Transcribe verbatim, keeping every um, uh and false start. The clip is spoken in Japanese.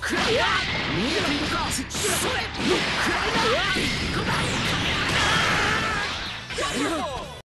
くらえや見えているかそれ